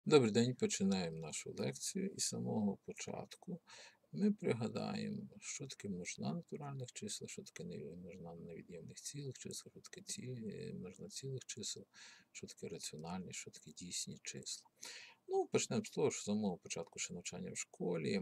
Добрий день, починаємо нашу лекцію. І з самого початку ми пригадаємо, що таке множина натуральних чисел, що таке множина невід'ємних цілих чисел, що таке множина цілих чисел, що таке раціональні, що таке дійсні числа. Ну, почнемо з того, що з самого початку ще навчання в школі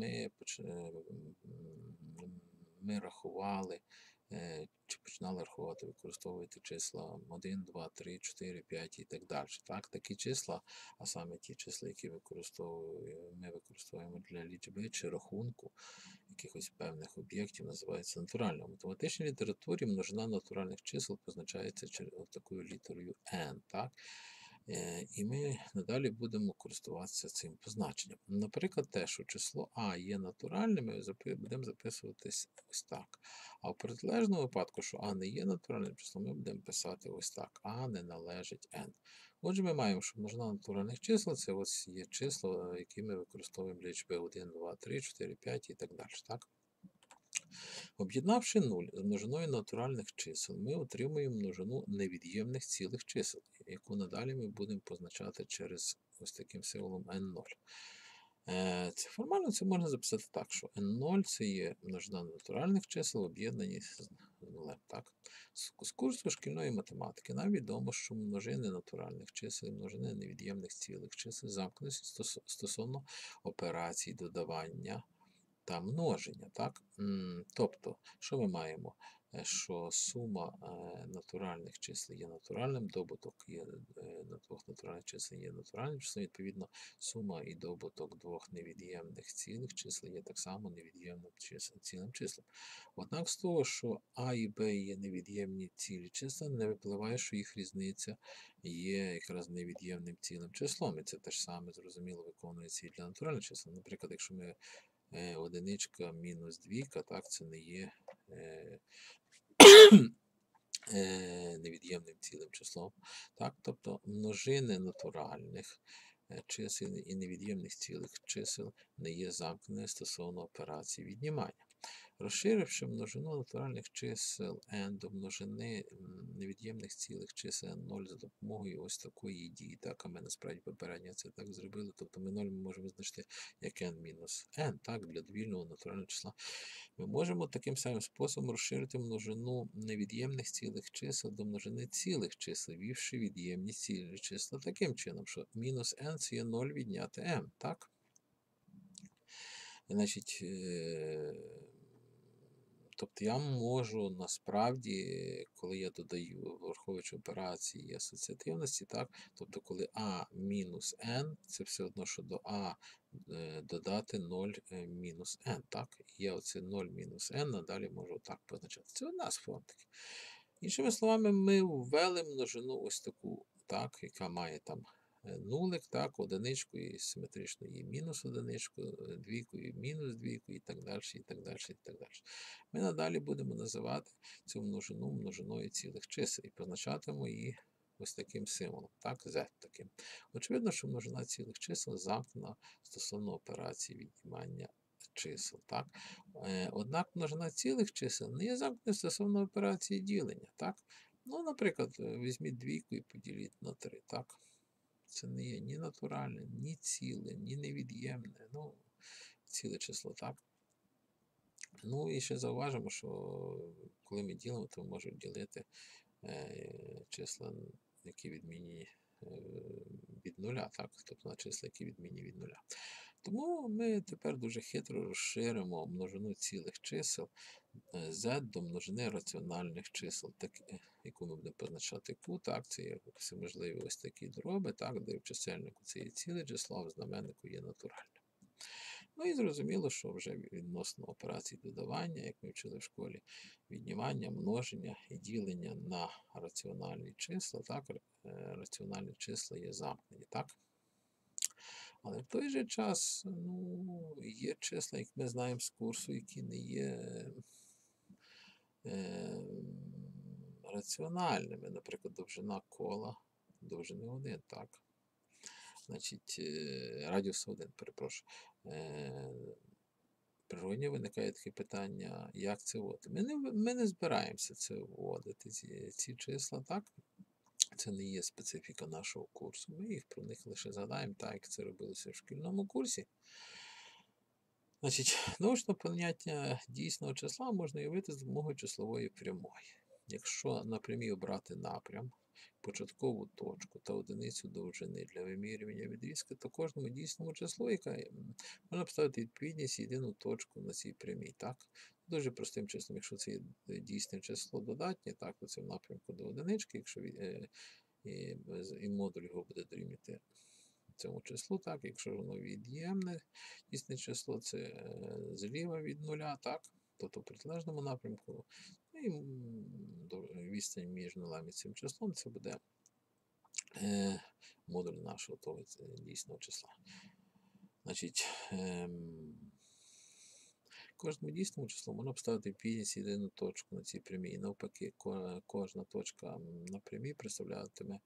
ми рахували, чи починали рахувати, використовувати числа 1, 2, 3, 4, 5 і так далі. Так, такі числа, а саме ті числа, які ми використовуємо для лічби чи рахунку якихось певних об'єктів, називаються натуральними. В математичній літературі множина натуральних чисел позначається такою літерою n. Так? І ми надалі будемо користуватися цим позначенням. Наприклад, те, що число А є натуральним, ми будемо записувати ось так. А в протилежному випадку, що А не є натуральним числом, ми будемо писати ось так. А не належить n. Отже, ми маємо, що множина натуральних чисел це ось є числа, які ми використовуємо для лічби 1, 2, 3, 4, 5 і так далі. Так? Об'єднавши 0 з множиною натуральних чисел, ми отримуємо множину невід'ємних цілих чисел, яку надалі ми будемо позначати через ось таким символом n0. Формально це можна записати так, що n0 це є множина натуральних чисел, об'єднані з нулем. Так? З курсу шкільної математики нам відомо, що множини натуральних чисел і множини невід'ємних цілих чисел замкнені стосовно операцій додавання та множення. Так? Тобто, що ми маємо? Що сума натуральних чисел є натуральним, добуток двох натуральних чисел є натуральним числом, відповідно, сума і добуток двох невід'ємних цілих чисел є так само невід'ємним цілим числом. Однак з того, що А і Б є невід'ємні цілі числа, не випливає, що їх різниця є якраз невід'ємним цілим числом. І це теж саме, зрозуміло, виконується і для натуральних чисел. Наприклад, якщо ми одиничка мінус двійка, так, це не є невід'ємним цілим числом. Так? Тобто множини натуральних чисел і невід'ємних цілих чисел не є замкнені стосовно операції віднімання. Розширивши множину натуральних чисел n до множини невід'ємних цілих чисел 0 за допомогою ось такої дії. Так, а ми насправді попередньо це так зробили. Тобто ми 0 можемо визначити як n-n, так, для довільного натурального числа. Ми можемо таким самим способом розширити множину невід'ємних цілих чисел до множини цілих чисел, ввівши від'ємні цілі числа таким чином, що мінус n це є 0 відняти m, так? Значить, тобто я можу насправді, коли я додаю, враховуючи операції асоціативності, так, тобто коли А мінус n, це все одно, що до А додати 0 мінус n. Так? Я оце 0 мінус n надалі можу так позначати. Це одна з форм таких. Іншими словами, ми ввели множину ось таку, так, яка має там нулик, так, одиничку і симетрично і мінус одиничку, двійку і мінус двійку і так далі, і так далі, і так далі. Ми надалі будемо називати цю множину множиною цілих чисел і позначатимемо її ось таким символом, так, z таким. Очевидно, що множина цілих чисел замкнена стосовно операції віднімання чисел, так. Однак множина цілих чисел не є замкнена стосовно операції ділення, так. Ну, наприклад, візьміть двійку і поділіть на 3, так. Це не є ні натуральне, ні ціле, ні невід'ємне, ну, ціле число, так. Ну і ще зауважимо, що коли ми ділимо, то ми можемо ділити числа, які відмінні від нуля, так, тобто на числа, які відмінні від нуля. Тому ми тепер дуже хитро розширимо множину цілих чисел z до множини раціональних чисел, яку ми будемо позначати q, так, це є всеможливі ось такі дроби, так, де в чисельнику це є ціле число, а в знаменнику є натуральне. Ну і зрозуміло, що вже відносно операцій додавання, як ми вчили в школі, віднімання, множення і ділення на раціональні числа, так, раціональні числа є замкнені, так. Але в той же час, ну, є числа, як ми знаємо з курсу, які не є раціональними. Наприклад, довжина кола, довжини 1, так. Значить, радіус 1, перепрошую. Природньо виникає таке питання, як це вводити. Ми не збираємося це вводити, ці числа, так? Це не є специфіка нашого курсу. Ми їх про них лише згадаємо, так як це робилося в шкільному курсі. Значить, научне поняття дійсного числа можна уявити з допомогою числової прямої. Якщо на прямій обрати напрям, початкову точку та одиницю довжини для вимірювання відрізка, то кожному дійсному числу, можна поставити відповідність єдину точку на цій прямій. Так? Дуже простим числом, якщо це є дійсне число додатнє, так, то це в напрямку до одинички, якщо і модуль його буде дорівнювати цьому числу, так, якщо воно від'ємне дійсне число, це зліва від нуля, так, тобто в протилежному напрямку, і відстань між нулем і цим числом, це буде модуль нашого того дійсного числа. Значить, кожному дійсному числу можна поставити відповідність єдину точку на цій прямій. І навпаки, кожна точка на прямій представлятиме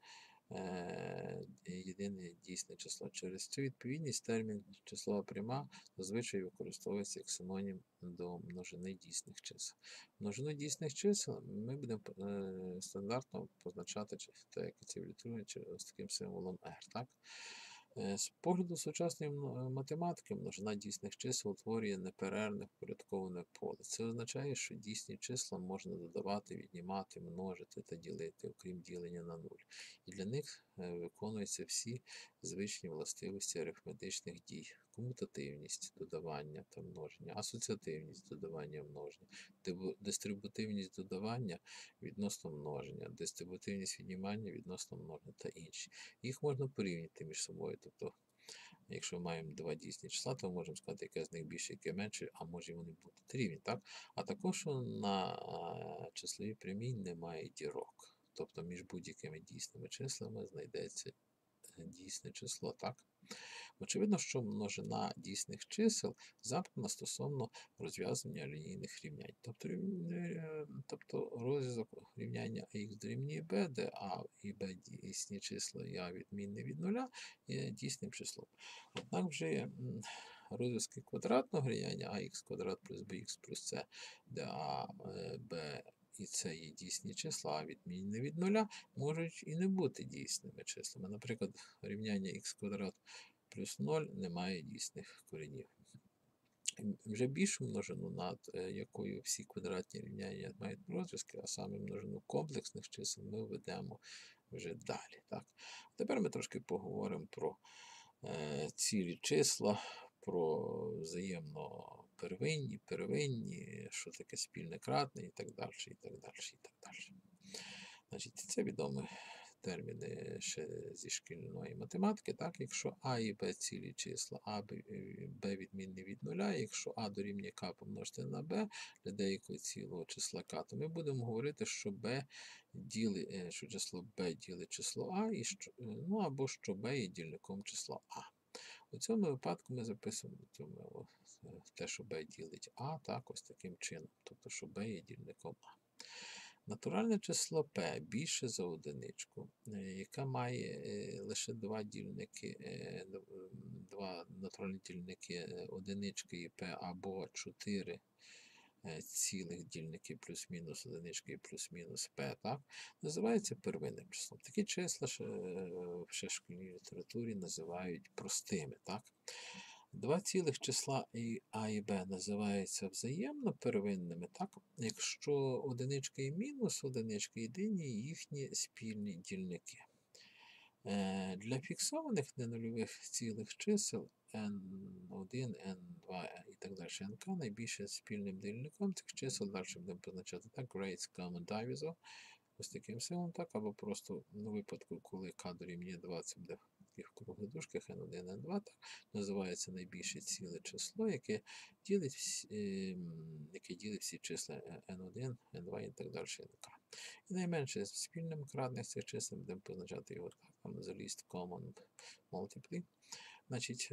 єдине дійсне число. Через цю відповідність термін числова пряма зазвичай використовується як синонім до множини дійсних чисел. Множину дійсних чисел ми будемо стандартно позначати, так як і ці в літературі, з таким символом R. Так? З погляду сучасної математики множина дійсних чисел утворює неперервне впорядковане поле. Це означає, що дійсні числа можна додавати, віднімати, множити та ділити, окрім ділення на нуль. І для них виконуються всі звичні властивості арифметичних дій. Комутативність додавання та множення, асоціативність додавання і множення, дистрибутивність додавання відносно множення, дистрибутивність віднімання відносно множення та інші. Їх можна порівняти між собою. Тобто, якщо маємо два дійсні числа, то ми можемо сказати, яке з них більше, яке менше, а може вони будуть рівні. Так? А також на числовій прямій немає дірок. Тобто між будь-якими дійсними числами знайдеться дійсне число. Так? Очевидно, що множина дійсних чисел замкнена стосовно розв'язання лінійних рівнянь. Тобто розв'язок рівняння х дорівнює b, де а і b дійсні числа, і а відмінне від нуля, є дійсним числом. Однак вже розв'язки квадратного рівняння ax квадрат плюс bx плюс c, де а, b і це є дійсні числа, а відмінне від нуля, можуть і не бути дійсними числами. Наприклад, рівняння х квадрат плюс 0 немає дійсних коренів. Вже більшу множину, над якою всі квадратні рівняння мають розв'язки, а саме множину комплексних чисел, ми введемо вже далі. Так? Тепер ми трошки поговоримо про цілі числа, про взаємно первинні, що таке спільне кратне і так далі, і так далі, і так далі. Значить, це відомі терміни ще зі шкільної математики. Так? Якщо а і b цілі числа, а b відмінне від нуля, якщо а дорівнює k помножити на b для деякого цілого числа k, то ми будемо говорити, що що число b ділить число а, або що b є дільником числа а. У цьому випадку ми записуємо те, що b ділить а, так, ось таким чином. Тобто, що b є дільником а. Натуральне число p більше за одиничку, яка має лише два натуральні дільники одинички і p, або 4 цілих дільники плюс-мінус одинички і плюс-мінус p, так, називається первинним числом. Такі числа ще в шкільній літературі називають простими. Так. Два цілих числа а і b називаються взаємно первинними, так, якщо одиничка і мінус одиничка єдині їхні спільні дільники. Для фіксованих ненульових цілих чисел n1, n2 і так далі, nk найбільше спільним дільником цих чисел, далі будемо позначати так, greatest common divisor, ось таким символом, так, або просто у випадку, коли k дорівнює 2, це буде в таких круглих дужках n1, n2, так, називається найбільше ціле число, яке ділить всі числа n1, n2 і так далі, nk. І найменше спільним кратних цих чисел будемо позначати його так, там the least common multiply. Значить,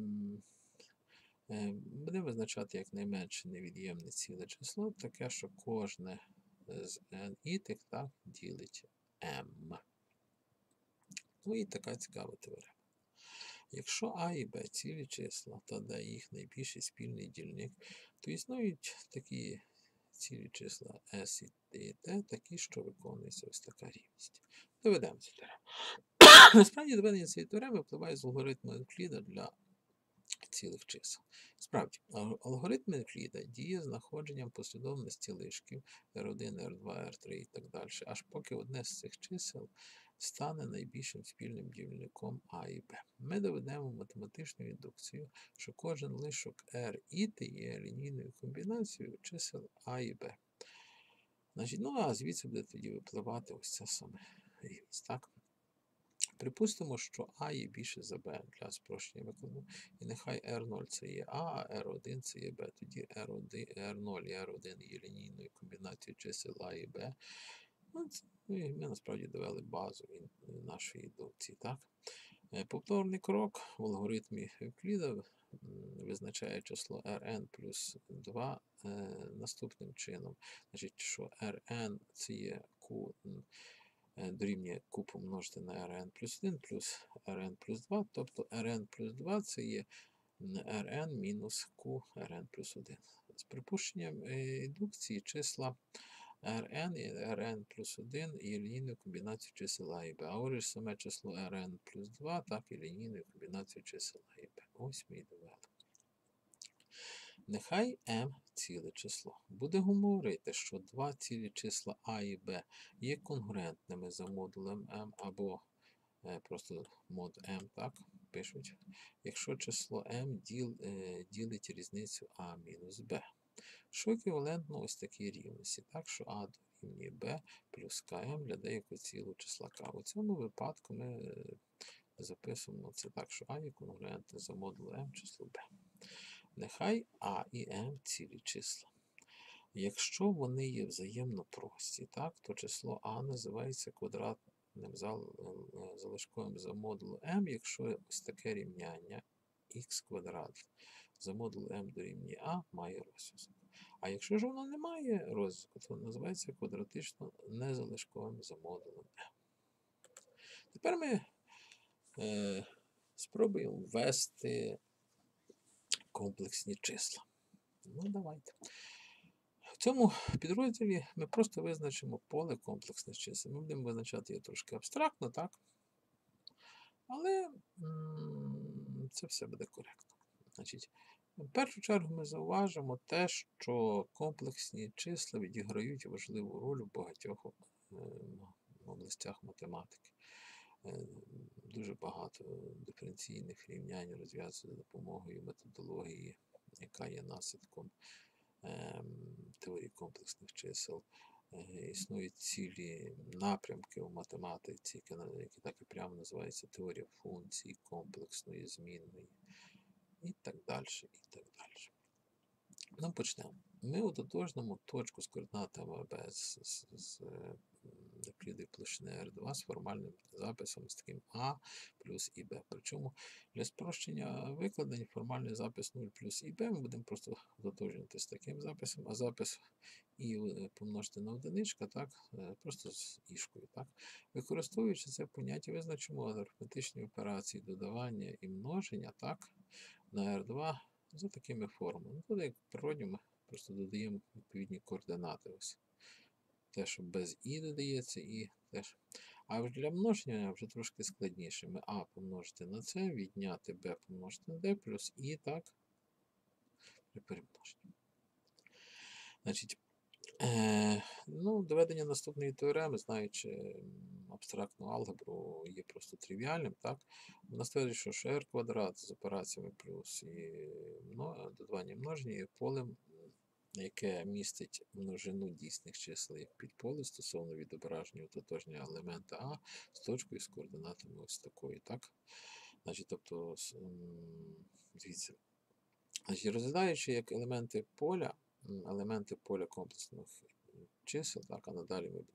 будемо визначати як найменше невід'ємне ціле число, таке, що кожне з n ітик, так, ділить m. Ну і така цікава теорема. Якщо а і b цілі числа, та де їх найбільший спільний дільник, то існують такі цілі числа s і t, такі, що виконується ось така рівність. Доведемо цю теорему. Насправді доведення цієї теореми впливає з алгоритму Евкліда для цілих чисел. Справді, алгоритм Евкліда діє з знаходженням послідовності лишків R1, R2, R3 і так далі, аж поки одне з цих чисел стане найбільшим спільним дільником А і Б. Ми доведемо математичною індукцією, що кожен лишок R і T є лінійною комбінацією чисел А і Б. Значить, ну а звідси буде тоді випливати ось ця саме рівність, так? Припустимо, що А є більше за Б для спрощення викладу. І нехай R0 це є А, а R1 це є Б. Тоді R0 і R1 є лінійною комбінацією чисел А і Б. Ну, ми насправді довели базу нашої індукції. Так? Повторний крок в алгоритмі Евкліда визначає число Rn плюс 2 наступним чином. Значить, що Rn це є Q дорівнює Q помножити на Rn плюс 1 плюс Rn плюс 2, тобто Rn плюс 2 це є Rn мінус Q Rn плюс 1. З припущенням індукції числа Rn і Rn плюс 1 є лінійною комбінацією чисел А і Б. А отже саме число Rn плюс 2 так і лінійною комбінацією чисел А і Б. Ось ми і довели. Нехай m ціле число. Будемо говорити, що два цілі числа А і Б є конгруентними за модулем m або просто мод m, так, пишуть, якщо число m ділить різницю А мінус Б. Що еквівалентно ось такій рівності, так, що А дорівнює Б плюс КМ для деякого цілого числа К. У цьому випадку ми записуємо це так, що А є конгруентне за модулем m число Б. Нехай А і М цілі числа. Якщо вони є взаємно прості, так, то число А називається квадратним залишковим за модулу М, якщо ось таке рівняння х квадрат за модулу М дорівнює А має розв'язок. А якщо ж воно не має розв'язку, то називається квадратично незалишковим за модулем М. Тепер ми спробуємо ввести комплексні числа. Ну, давайте. В цьому підрозділі ми просто визначимо поле комплексних чисел. Ми будемо визначати її трошки абстрактно, так? Але це все буде коректно. Значить, в першу чергу ми зауважимо те, що комплексні числа відіграють важливу роль у багатьох областях математики. Дуже багато диференційних рівнянь розв'язується за допомогою методології, яка є наслідком теорії комплексних чисел. Існують цілі напрямки у математиці, які так і прямо називаються теорія функцій, комплексної, змінної і так далі, і так далі. Ну, почнемо. Ми утотожнимо точку з координатами B з Евклідової площини R2 з формальним записом з таким А плюс і Б. Причому для спрощення викладень формальний запис 0 плюс і Б ми будемо просто утотожнювати з таким записом, а запис І помножити на одиничка, так, просто з ішкою. Так. Використовуючи це поняття, визначимо арифметичні операції додавання і множення, так, на R2 за такими формами. Тут, як природньо, ми просто додаємо відповідні координати. Ось. Те, що без І додається, і теж. А для множення вже трошки складніше. Ми А помножити на С, відняти Б помножити на Д, плюс І, так, при перемноженні. Значить, ну, доведення наступної теореми, знаючи абстрактну алгебру, є просто тривіальним, так? Вона стверджує, що r квадрат з операціями плюс і додавання множення є полем, яке містить множину дійсних чисел як підполе стосовно відображення ототожнього елемента А з точкою з координатами ось такою, так? Значить, тобто, звідси, розглядаючи як елементи поля комплексних чисел, так, а надалі ми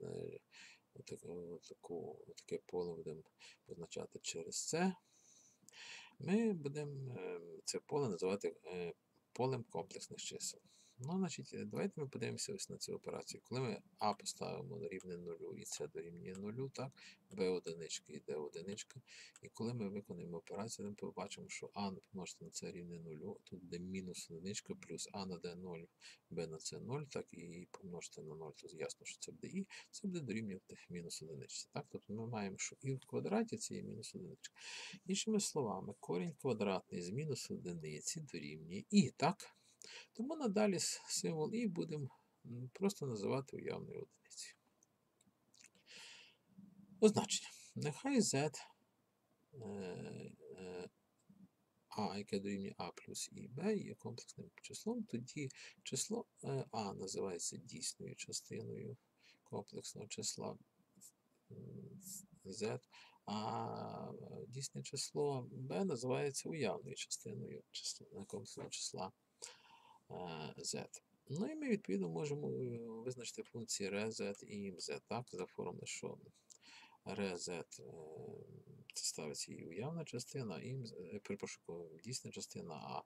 таке поле будемо позначати через це. Ми будемо це поле називати полем комплексних чисел. Ну, значить, давайте ми подивимося ось на цю операцію. Коли ми А поставимо на рівне 0 і С дорівнює 0, так, Б1 і Д1, і коли ми виконуємо операцію, ми побачимо, що А помножити на С рівне 0, тут буде мінус 1 плюс А на Д 0, Б на С 0, так, і помножити на 0, то ясно, що це буде І, це буде дорівнювати мінус 1. Так, тобто ми маємо, що І в квадраті це є мінус 1. Іншими словами, корінь квадратний з мінус 1 дорівнює І, так? Тому надалі символ І будемо просто називати уявною одиницею. Означення. Нехай Z А, яке дорівнює А плюс І Б, є комплексним числом, тоді число А називається дійсною частиною комплексного числа Z, а дійсне число B називається уявною частиною комплексного числа Z. Ну і ми, відповідно, можемо визначити функції RZ і IMZ, так, за формулою, що RZ це ставиться її уявна частина, перепрошую, дійсна частина, а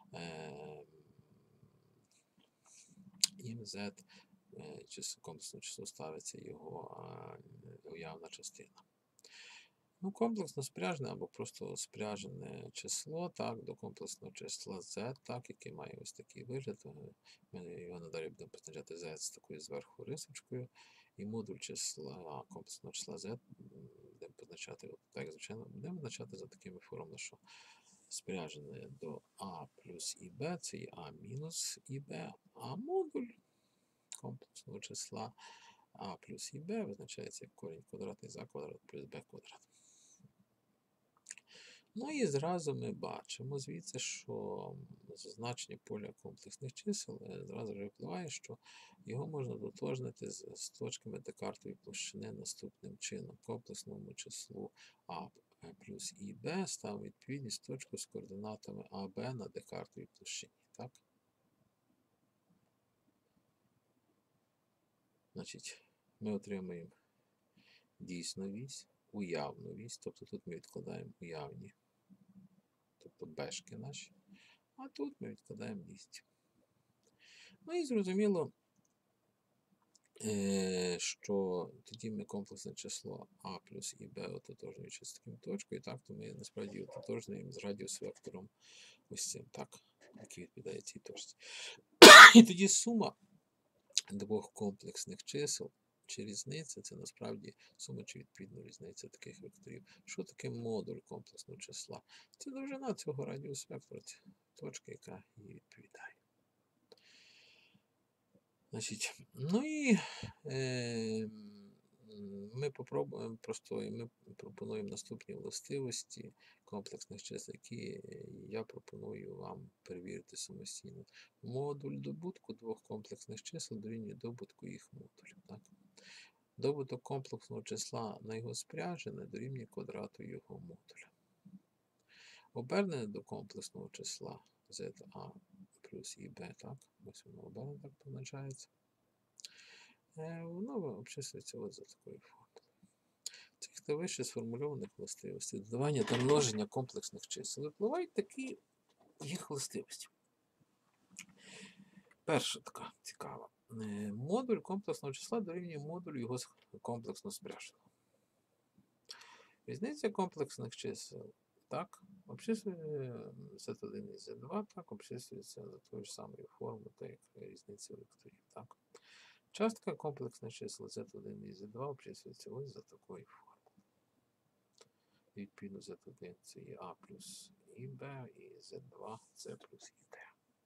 IMZ, комплексне число, ставиться його уявна частина. Ну, комплексно спряжене або просто спряжене число, так, до комплексного числа Z, так, яке має ось такий вигляд. Ми його надалі будемо позначати Z з такою зверху рисочкою. І модуль числа комплексного числа Z будемо позначати, так, звичайно, будемо позначати за такими формами, що спряжене до А плюс ІБ, це є А мінус ІБ, а модуль комплексного числа А плюс ІБ визначається як корінь квадратний за квадрат плюс Б квадрат. Ну і зразу ми бачимо звідси, що зазначення поля комплексних чисел зразу вже впливає, що його можна дотожнити з точками Декартової площини наступним чином. Комплексному числу А плюс ІБ ставимо відповідність точку з координатами АБ на Декартовій площині. Так? Значить, ми отримуємо дійсну вісь, уявну вісь, тобто тут ми відкладаємо уявні, тобто бешки наші, а тут ми відкладаємо дійсні. Ну і зрозуміло, що тоді ми комплексне число А плюс ІБ ототожнюючи з таким точкою, так, то ми насправді ототожнюємо з радіус-вектором ось цим, так, який відповідає цій точці. І тоді сума двох комплексних чисел чи різниця, це насправді сума чи відповідно різниця таких векторів. Що таке модуль комплексного числа? Це довжина цього радіус-вектора, це точка, яка її відповідає. Значить, ну і ми пропонуємо наступні властивості комплексних чисел, які я пропоную вам перевірити самостійно. Модуль добутку двох комплексних чисел дорівнює добутку їх модулів. Так? Добуток комплексного числа на його спряжене дорівнює квадрату його модуля. Обернене до комплексного числа ZA плюс ІБ, так, ось воно обернено так позначається. Воно обчислюється от за такою формулою. Цих та вище сформульованих властивостей додавання та множення комплексних чисел випливають такі їх властивості. Перша така цікава. Модуль комплексного числа дорівнює модулю його комплексно спряженого. Різниця комплексних чисел, так, обчислює Z1 і Z2, так, обчислюється за тою ж самою формою, так як різниця векторів, так. Частка комплексних чисел Z1 і Z2 обчислюється ось за такою формою. Відповідно, Z1 це є А плюс ІБ, і Z2 це плюс ІД.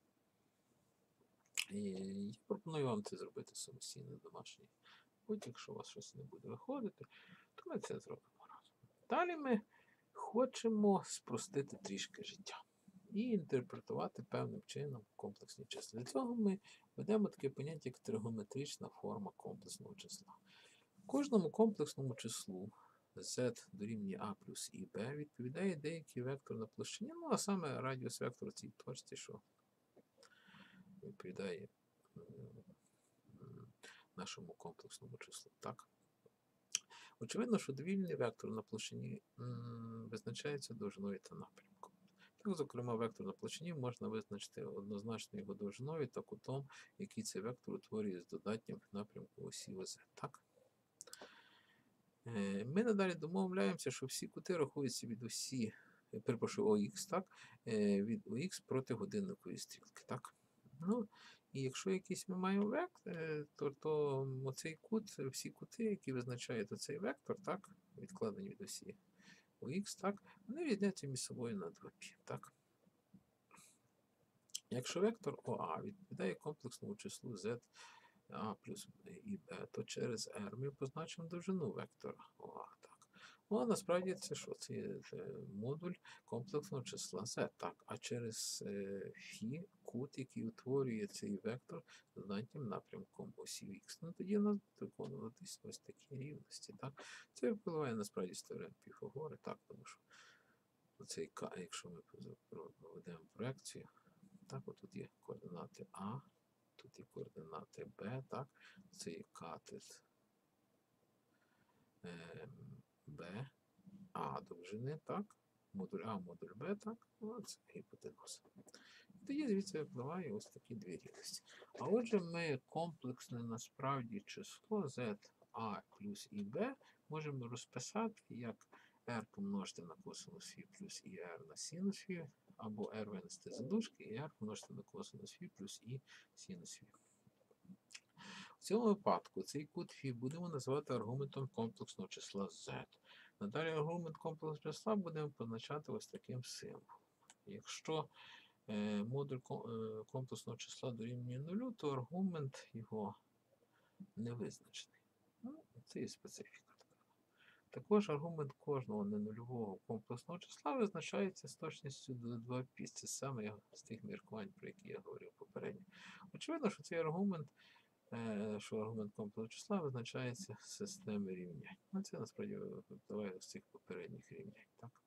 І я пропоную вам це зробити самостійно домашній. Будь якщо у вас щось не буде виходити, то ми це зробимо разом. Далі ми хочемо спростити трішки життя і інтерпретувати певним чином комплексні числа. Для цього ми ведемо таке поняття, як тригонометрична форма комплексного числа. Кожному комплексному числу z дорівнює А плюс ІБ відповідає деякий вектор на площині, ну а саме радіус вектора цій точці, що відповідає нашому комплексному числу. Так? Очевидно, що довільний вектор на площині визначається довжиною та напрямком. Так, Так, зокрема, вектор на площині можна визначити однозначно його довжиною та кутом, який цей вектор утворює з додатнім напрямку осі ОЗ. Так? Ми надалі домовляємося, що всі кути рахуються від осі, перепрошую, ОХ, так? Від ОХ проти годинникової стрілки. Так? Ну, і якщо якийсь ми маємо вектор, то оцей кут, всі кути, які визначають оцей вектор, так, відкладені від осі ОХ, так, вони різняться між собою на 2π. Так? Якщо вектор ОА відповідає комплексному числу Z А плюс і Б, то через R ми позначимо довжину вектора ОА. Так. Ну, а насправді це що? Це модуль комплексного числа Z. Так. А через Фі кут, який утворює цей вектор з додатнім напрямком осі Х. Ну, тоді у нас будуть виконуватись ось такі рівності. Так. Це впливає насправді з теорем Піфагора, так, тому що оцей К, якщо ми проведемо проекцію, так, отут є координати А, тут є координати Б, так, це є катет Б, А довжини, так, модуль А, модуль Б, так, ну, це гіпотенуза. І тоді звідси випливає ось такі дві рівності. А отже, ми комплексне насправді число Z А плюс і Б можемо розписати як R помножити на косинус Фі плюс і R на синус Фі, або R винести за дужки і R помножити на косинус Фі плюс і синус Фі. В цьому випадку цей кут Фі будемо називати аргументом комплексного числа Z. Надалі аргумент комплексного числа будемо позначати ось таким символом. Якщо модуль комплексного числа дорівнює 0, то аргумент його не визначений. Ну, це і специфіка. Також аргумент кожного ненульового комплексного числа визначається з точністю до 2π. Це саме з тих міркувань, про які я говорив попередньо. Очевидно, що цей аргумент, комплексного числа визначається з системи рівнянь. Ну, це насправді випливає з цих попередніх рівнянь. Так?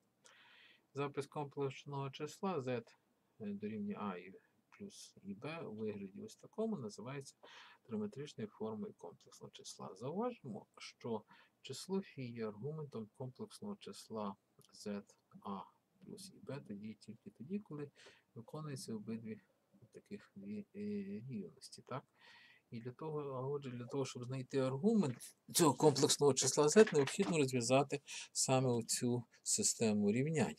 Запис комплексного числа z дорівнює А плюс і Б у вигляді ось такому називається триметричною формою комплексного числа. Зауважимо, що число Фі є аргументом комплексного числа z А плюс і Б тільки тоді, коли виконуються обидві таких дві рівності. Так? І для того, щоб знайти аргумент цього комплексного числа z, необхідно розв'язати саме оцю систему рівнянь.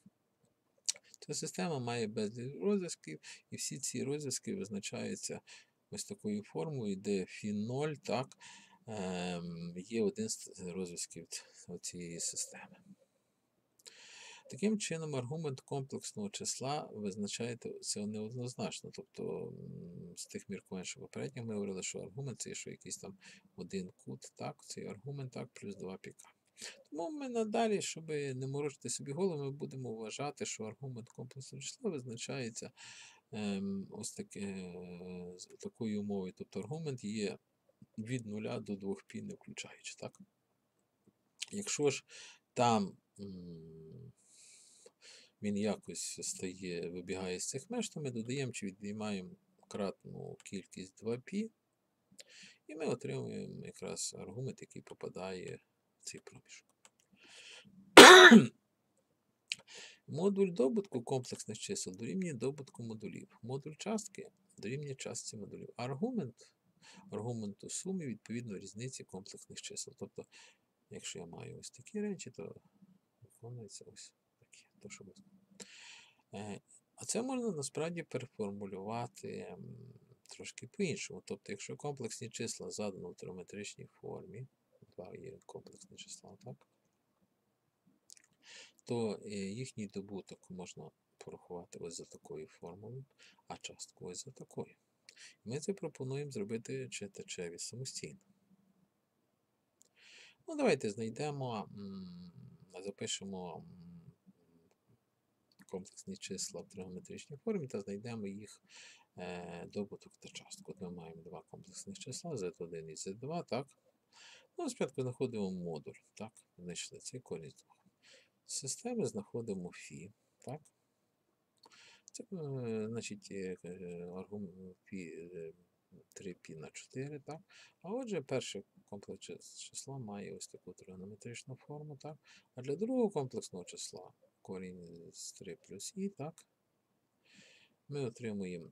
Ця система має безліч розв'язків, і всі ці розв'язки визначаються ось такою формою, де Фі 0, так, є один з розв'язків цієї системи. Таким чином, аргумент комплексного числа визначається це неоднозначно. Тобто, з тих міркувань, що попередньо ми говорили, що аргумент це що якийсь там один кут, так, цей аргумент, так, плюс 2 піка. Тому ми надалі, щоб не морочити собі голову, ми будемо вважати, що аргумент комплексного числа визначається ось такою умовою. Тобто аргумент є від 0 до 2π не включаючи. Так? Якщо ж там він якось вибігає з цих меж, то ми додаємо чи віднімаємо кратну кількість 2π, і ми отримуємо якраз аргумент, який попадає в цей проміжок. Модуль добутку комплексних чисел дорівнює добутку модулів. Модуль частки дорівнює частці модулів. Аргументу суми відповідно різниці комплексних чисел. Тобто, якщо я маю ось такі речі, то виконується ось такі. А це можна насправді переформулювати трошки по-іншому. Тобто, якщо комплексні числа задано в триметричній формі, два є комплексні числа, так? То їхній добуток можна порахувати ось за такою формулою, а частку ось за такою. Ми це пропонуємо зробити читачеві самостійно. Ну, давайте запишемо комплексні числа в тригонометричній формі та знайдемо їх добуток та частку. От ми маємо два комплексних числа, z1 і z2, так? Ну, спочатку знаходимо модуль, так? Знайшли цей корінь з двох. З системи знаходимо Фі, так? Це, значить, аргумент Фі 3π на 4, так? А отже, перше комплексне число має ось таку тригонометричну форму, так? А для другого комплексного числа корінь з 3 плюс і, так, ми отримуємо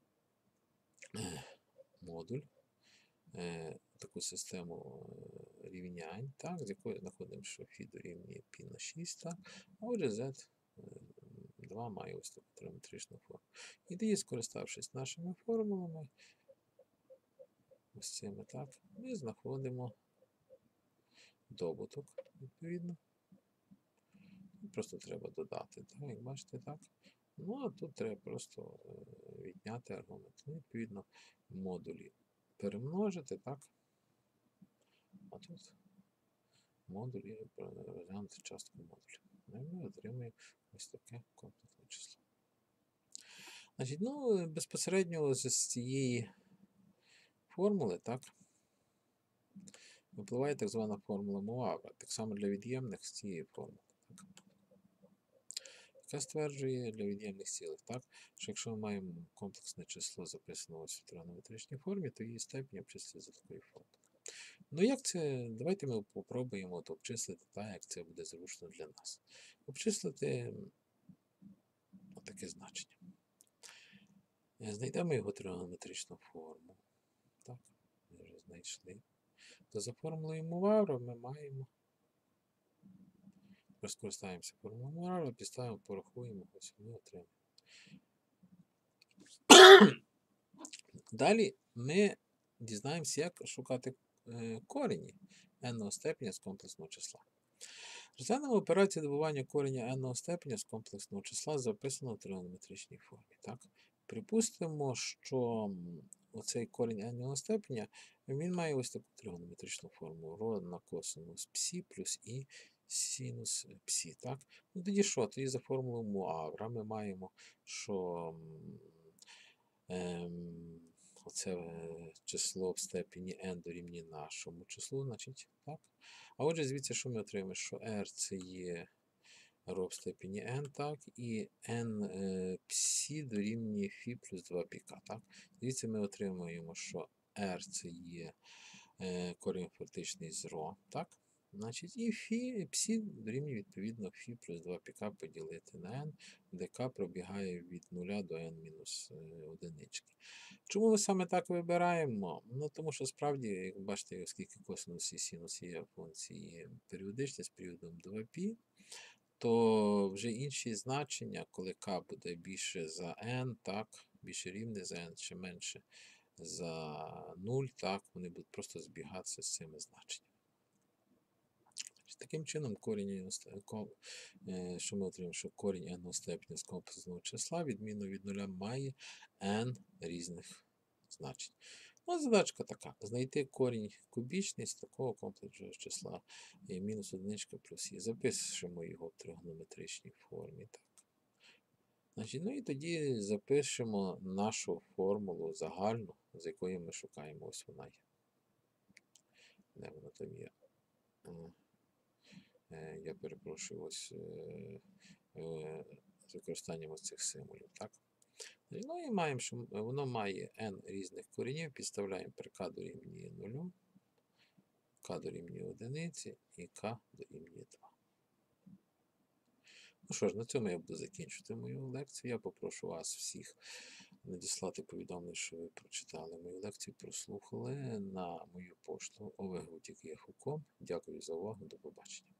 модуль, таку систему рівнянь, так, з якої знаходимо, що фі дорівнює π на 6, так, а отже z2 має ось таку тригонометричну форму. І тоді, скориставшись нашими формулами, ось цими, так, ми знаходимо добуток, відповідно. Просто треба додати, так, як бачите, так. Ну, а тут треба просто відняти аргумент. Ну, відповідно, модулі перемножити, так. А тут модулі розглянути частку модулів. І ми отримуємо ось таке комплексне число. Значить, ну, безпосередньо з цієї формули, так, випливає так звана формула Муавра. Так само для від'ємних з цієї формули. Так. Яка стверджує для від'ємних цілих, так, що якщо ми маємо комплексне число, записане ось в тригонометричній формі, то її степінь обчислюється за такою формулою. Ну, як це? Давайте ми попробуємо обчислити так, як це буде зручно для нас. Обчислити таке значення. Знайдемо його тригонометричну форму. Так, ми вже знайшли. То за формулою Муавра ми маємо. Розкористаємося формулою Муавра, підставимо, порахуємо, ось ми отримаємо. Далі ми дізнаємося, як шукати корені n-ного степеня з комплексного числа. Розглянемо операцію добування кореня n-ного степеня з комплексного числа, записаного в тригонометричній формі. Так? Припустимо, що оцей корінь n-ного степеня, він має ось таку тригонометричну форму. Ро на косинус псі плюс і синус псі. Так? Ну, тоді що? Тоді за формулою Муавра ми маємо, що оце число в степені n дорівнює нашому числу, значить, так. А отже, звідси, що ми отримаємо? Що r це є ро в степені n, так, і n псі дорівнює φ плюс 2 піка, так. Звідси ми отримуємо, що r це є корінь фактичний з ро, так. Значить, і псі дорівнює відповідно φ плюс 2 піка поділити на n, де k пробігає від 0 до n мінус 1. Чому ми саме так вибираємо? Ну, тому що справді, як бачите, оскільки косинус і синус є функції періодичні з періодом 2π, то вже інші значення, коли k буде більше за n, так, більше рівне за n, чи менше за 0, так, вони будуть просто збігатися з цими значеннями. Таким чином, що ми отримаємо, що корінь n-ного степеня з комплексного числа, відмінно від нуля, має n різних значень. Ну, задачка така. Знайти корінь кубічний з такого комплексного числа мінус 1 плюс і. Запишемо його в тригонометричній формі. Так. Значить, ну і тоді запишемо нашу формулу загальну, з якої ми шукаємо. Ось вона є. Де вона там є? Я перепрошую, ось з використанням ось цих символів. Так? Ну і маємо, що воно має n різних коренів, підставляємо при k дорівнює 0, k дорівнює 1 і k дорівнює 2. Ну що ж, на цьому я буду закінчувати мою лекцію. Я попрошу вас всіх надіслати повідомлення, що ви прочитали мою лекцію, прослухали на мою пошту ovegutік.com. Дякую за увагу, до побачення.